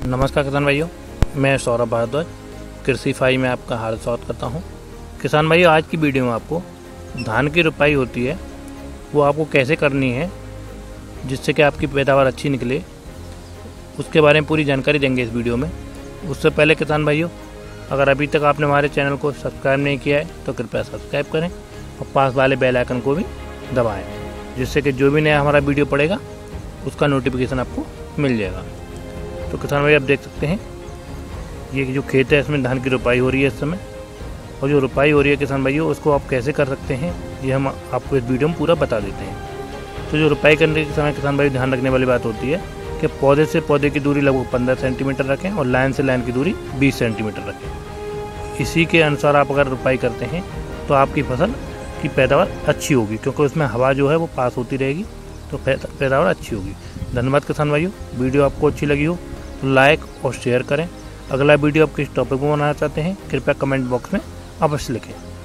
नमस्कार किसान भाइयों, मैं सौरभ भारद्वाज कृषि फाई में आपका हार्दिक स्वागत करता हूं। किसान भाइयों, आज की वीडियो में आपको धान की रुपाई होती है वो आपको कैसे करनी है जिससे कि आपकी पैदावार अच्छी निकले, उसके बारे में पूरी जानकारी देंगे इस वीडियो में। उससे पहले किसान भाइयों, अगर अभी तक आपने हमारे चैनल को सब्सक्राइब नहीं किया है तो कृपया सब्सक्राइब करें और पास वाले बेल आइकन को भी दबाएँ, जिससे कि जो भी नया हमारा वीडियो पड़ेगा उसका नोटिफिकेशन आपको मिल जाएगा। तो किसान भाई, आप देख सकते हैं ये जो खेत है इसमें धान की रुपाई हो रही है इस समय। और जो रुपाई हो रही है किसान भाइयों, उसको आप कैसे कर सकते हैं ये हम आपको इस वीडियो में पूरा बता देते हैं। तो जो रुपाई करने के समय किसान भाई ध्यान रखने वाली बात होती है कि पौधे से पौधे की दूरी लगभग 15 सेंटीमीटर रखें और लाइन से लाइन की दूरी 20 सेंटीमीटर रखें। इसी के अनुसार आप अगर रुपाई करते हैं तो आपकी फसल की पैदावार अच्छी होगी, क्योंकि उसमें हवा जो है वो पास होती रहेगी, तो पैदावार अच्छी होगी। धन्यवाद किसान भाइयों। वीडियो आपको अच्छी लगी हो तो लाइक और शेयर करें। अगला वीडियो आप किस टॉपिक में बनाना चाहते हैं कृपया कमेंट बॉक्स में अवश्य लिखें।